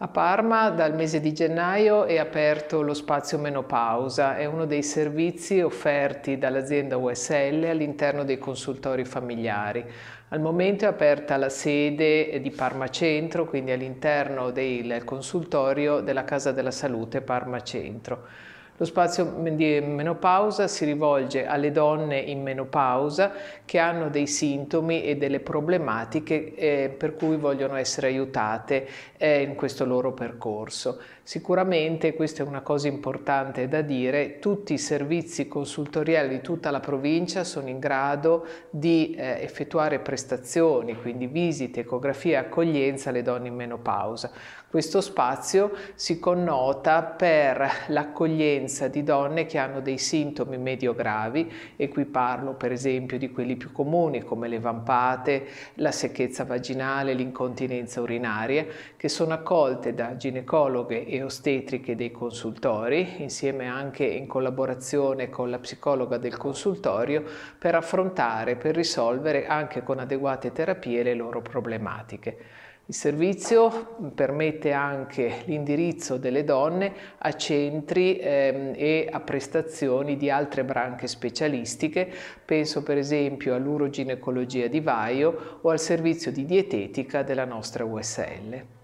A Parma dal mese di gennaio è aperto lo spazio menopausa, è uno dei servizi offerti dall'azienda USL all'interno dei consultori familiari. Al momento è aperta la sede di Parma Centro, quindi all'interno del consultorio della Casa della Salute Parma Centro. Lo spazio di menopausa si rivolge alle donne in menopausa che hanno dei sintomi e delle problematiche per cui vogliono essere aiutate in questo loro percorso. Sicuramente, questa è una cosa importante da dire, tutti i servizi consultoriali di tutta la provincia sono in grado di effettuare prestazioni, quindi visite, ecografia e accoglienza alle donne in menopausa. Questo spazio si connota per l'accoglienza di donne che hanno dei sintomi medio-gravi, e qui parlo per esempio di quelli più comuni come le vampate, la secchezza vaginale, l'incontinenza urinaria, che sono accolte da ginecologhe e ostetriche dei consultori, insieme anche in collaborazione con la psicologa del consultorio, per affrontare, per risolvere anche con adeguate terapie le loro problematiche. Il servizio permette anche l'indirizzo delle donne a centri e a prestazioni di altre branche specialistiche, penso per esempio all'uroginecologia di Vaio o al servizio di dietetica della nostra USL.